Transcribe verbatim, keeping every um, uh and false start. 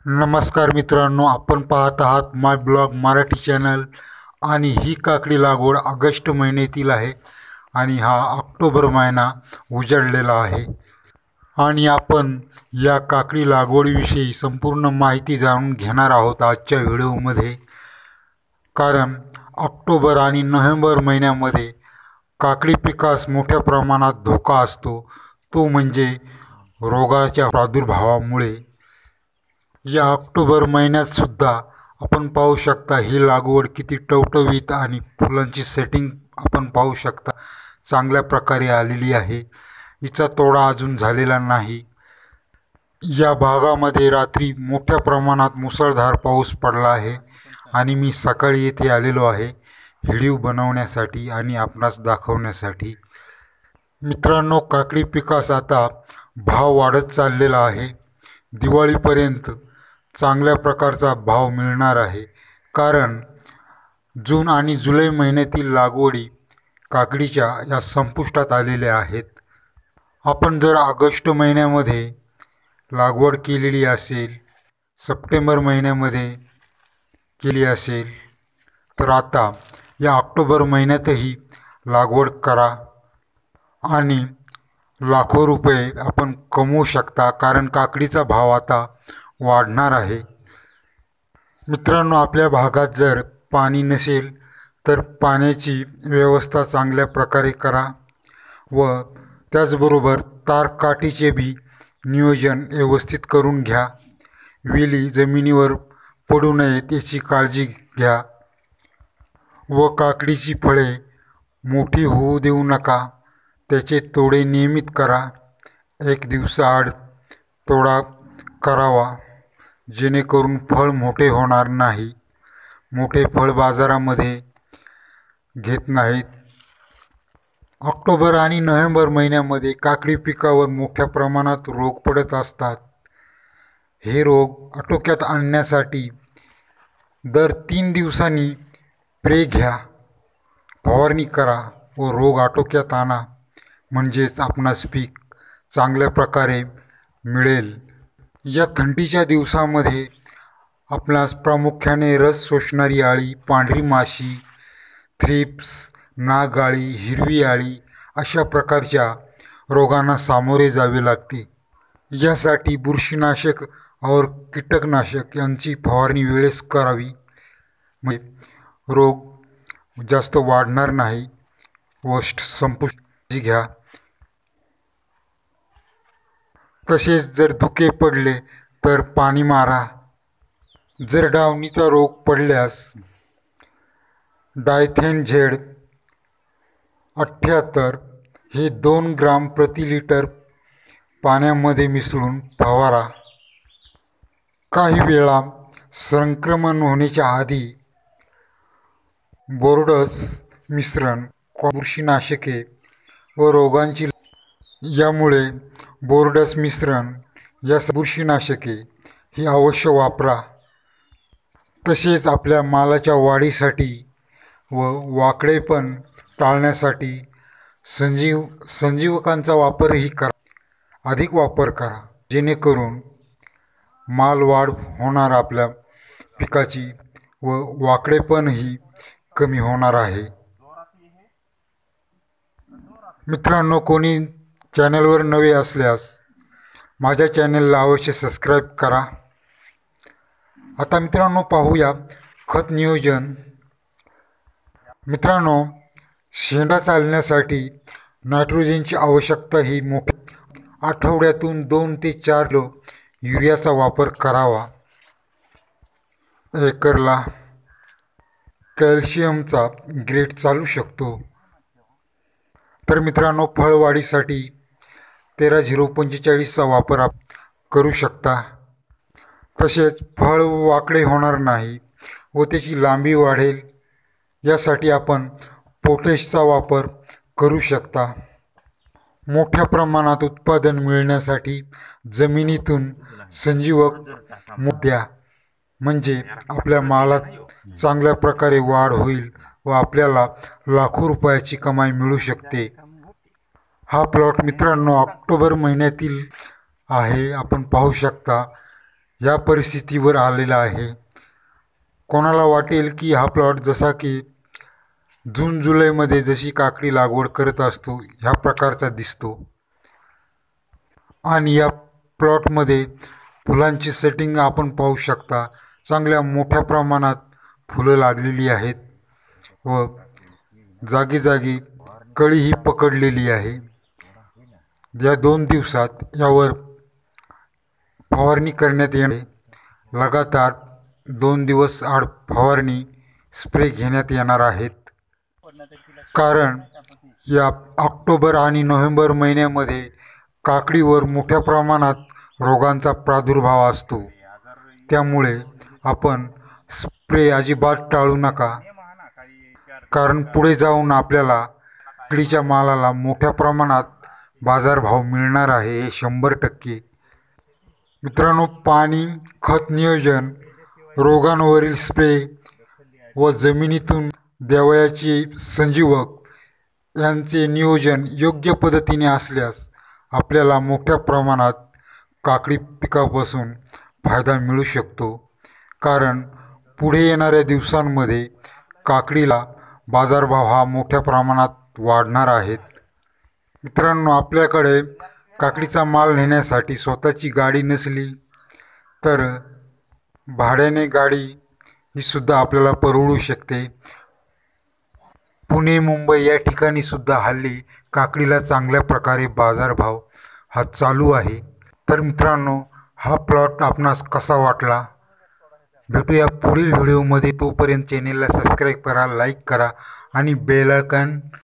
नमस्कार मित्रांनो, आपण पाहत आहात माय ब्लॉग मराठी चॅनल आणि ही काकडी लागवड ऑगस्ट महिन्यातील आहे आणि हा ऑक्टोबर महिना उजळलेला आहे आणि आपण या काकडी लागवडीविषयी संपूर्ण माहिती जाणून घेणार आहोत आजच्या व्हिडिओमध्ये। कारण ऑक्टोबर आणि नोव्हेंबर महिन्यामध्ये काकडी पिकास मोठ्या प्रमाणात धोका असतो, तो म्हणजे रोगाच्या प्रादुर्भावामुळे। या ऑक्टोबर महिन्यात सुद्धा आपण पाहू शकता ही लागवड किती टवटवीत आणि फुलांची सेटिंग आपण पाहू शकता चांगल्या प्रकारे आलेली आहे। हिचा तोडा अजून झालेला नाही। या भागामध्ये रात्री मोठ्या प्रमाणात मुसळधार पाऊस पडला आहे आणि मी सकाळी येथे आलेलो आहे व्हिडिओ बनवण्यासाठी आणि आपणास दाखवण्यासाठी। मित्रांनो, काकडी पिकास आता भाव वाढत चाललेला आहे। दिवाळीपर्यंत चांगल्या प्रकारचा भाव मिळणार आहे, कारण जून आणि जुलै महिन्यातील लागवडी काकडीच्या या संपुष्टात आलेल्या आहेत। आपण जर ऑगस्ट महिन्यामध्ये लागवड केलेली असेल, सप्टेंबर महिन्यामध्ये केली असेल, तर आता या ऑक्टोबर महिन्यातही लागवड करा आणि लाखो रुपये आपण कमवू शकता, कारण काकडीचा भाव आता वाढणार आहे। मित्रांनो, आपल्या भागात जर पाणी नसेल तर पाण्याची व्यवस्था चांगल्या प्रकारे करा व त्याचबरोबर तारकाठीचे बी नियोजन व्यवस्थित करून घ्या। वेली जमिनीवर पडू नयेत याची काळजी घ्या व काकडीची फळे मोठी होऊ देऊ नका। त्याचे तोडे नियमित करा, एक दिवसाआड तोडा करावा, जेणेकरून फळ मोठे होणार नाही। मोठे फळ बाजारामध्ये घेत नाहीत। ऑक्टोबर आणि नोव्हेंबर महिन्यामध्ये काकडी पिकावर मोठ्या प्रमाणात रोग पडत असतात। हे रोग आटोक्यात आणण्यासाठी दर तीन दिवसांनी स्प्रे घ्या, फवारणी करा व रोग आटोक्यात आणा, म्हणजेच आपणास पीक चांगल्या प्रकारे मिळेल। या थंडीच्या दिवसामध्ये आपणास प्रामुख्याने रस शोषणारी अळी, पांढरी माशी, थ्रिप्स, नाग अळी, हिरवी अळी अशा प्रकारच्या रोगांना सामोरे जावे लागते। यासाठी बुरशीनाशक और कीटकनाशक यांची फवारणी वेळेस करावी, म्हणजे रोग जास्त वाढणार नाही व संपुष्ट घ्या। तसेच जर धुके पडले तर पाणी मारा। जर डावणीचा रोग पडल्यास डायथेन झेड अठ्ठ्याहत्तर हे दोन ग्राम प्रति लिटर पाण्यामध्ये मिसळून फवारा। काही वेळा संक्रमण होण्याच्या आधी बोर्डस मिश्रण, बुरशीनाशके व रोगांची यामुळे बोर्डस मिश्रण या बुरशीनाशके ही अवश्य वापरा। तसेच आपल्या मालाच्या वाढीसाठी व वाकडेपण टाळण्यासाठी संजीव संजीवकांचा वापरही करा, अधिक वापर करा, जेणेकरून माल वाढ होणार आपल्या पिकाची व वाकडेपणही कमी होणार आहे। मित्रांनो, कोणी चॅनलवर नवे असल्यास माझ्या चॅनलला अवश्य सबस्क्राईब करा। आता मित्रांनो पाहूया खत नियोजन। मित्रांनो, शेंडा चालण्यासाठी नायट्रोजनची आवश्यकता ही मोठी, आठवड्यातून दोन ते चार किलो युरियाचा वापर करावा। एकरला कॅल्शियमचा ग्रेड चालू शकतो। तर मित्रांनो, फळवाढीसाठी तेरा झिरो पंचेचाळीसचा वापर आप करू शकता। तसेच फळ वाकडे होणार नाही व त्याची लांबी वाढेल यासाठी आपण पोटॅशचा वापर करू शकता। मोठ्या प्रमाणात उत्पादन मिळण्यासाठी जमिनीतून संजीवक द्या, म्हणजे आपल्या मालात चांगल्या प्रकारे वाढ होईल व आपल्याला लाखो रुपयाची कमाई मिळू शकते। हा प्लॉट मित्रांनो ऑक्टोबर महिन्यातील आहे, आपण पाहू शकता। या परिस्थितीवर आलेला आहे। कोणाला वाटेल की हा प्लॉट जसा की जून जुलैमध्ये जशी काकडी लागवड करत असतो ह्या प्रकारचा दिसतो आणि या प्लॉटमध्ये फुलांची सेटिंग आपण पाहू शकता। चांगल्या मोठ्या प्रमाणात फुलं लागलेली आहेत व जागी जागी कळीही पकडलेली आहे। या दोन दिवसात यावर फवारणी करण्यात येणे, लगातार दोन दिवस आड फवारणी स्प्रे घेण्यात येणार आहेत। कारण या ऑक्टोबर आणि नोव्हेंबर महिन्यामध्ये काकडीवर मोठ्या प्रमाणात रोगांचा प्रादुर्भाव असतो, त्यामुळे आपण स्प्रे अजिबात टाळू नका। कारण पुढे जाऊन आपल्याला काकडीच्या मालाला मोठ्या प्रमाणात बाजारभाव मिळणार आहे हे शंभर टक्के। मित्रांनो, पाणी, खत नियोजन, रोगांवरील स्प्रे व जमिनीतून द्यावयाचे संजीवक यांचे नियोजन योग्य पद्धतीने असल्यास आपल्याला मोठ्या प्रमाणात काकडी पिकापासून फायदा मिळू शकतो। कारण पुढे येणाऱ्या दिवसांमध्ये काकडीला बाजारभाव हा मोठ्या प्रमाणात वाढणार आहेत। मित्रांनो, आपल्याकडे काकडीचा माल नेण्यासाठी स्वतःची गाडी नसली तर भाड्याने गाडी ही सुद्धा आपल्याला परवडू शकते। पुणे, मुंबई या ठिकाणी सुद्धा हल्ली काकडीला चांगल्या प्रकारे बाजारभाव हा चालू आहे। तर मित्रांनो, हा प्लॉट आपणास कसा वाटला भेटूया पुढील व्हिडिओमध्ये। तोपर्यंत चॅनेलला सबस्क्राईब करा, लाईक करा आणि बेल आयकॉन